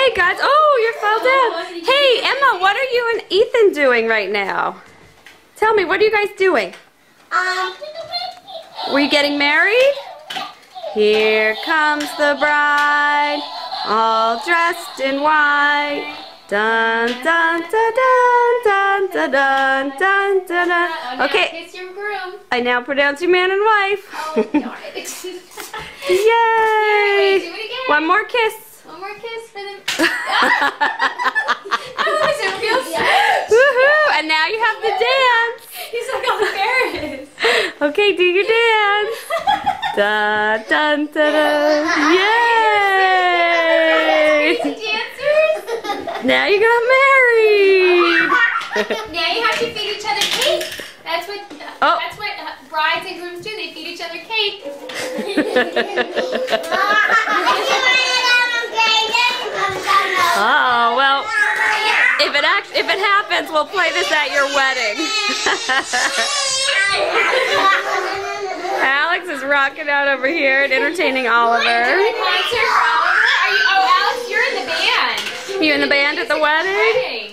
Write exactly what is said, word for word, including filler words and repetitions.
Hey guys, oh, you fell down. Hey Emma, what are you and Ethan doing right now? Tell me, what are you guys doing? Um, Were you getting married? Here comes the bride, all dressed in white. Dun dun dun dun dun dun dun dun dun. Okay, Kiss your groom. I now pronounce you man and wife. Oh, darn it. Yay! Do it again. One more kiss. One more kiss for them. That was a real Woohoo! And now you have the dance. He's like all embarrassed. Okay, do your dance. Dun dun dun dun. Yay! Crazy dancers. Now you got married. Now you have to feed each other cake. That's what. Uh, Oh. That's what uh, brides and grooms do. They feed each other cake. Oh well, if it act if it happens, we'll play this at your wedding. Alex is rocking out over here and entertaining Oliver. Concert for Oliver? Are you? Oh, Alex, you're in the band. You in the band at the wedding? Wedding.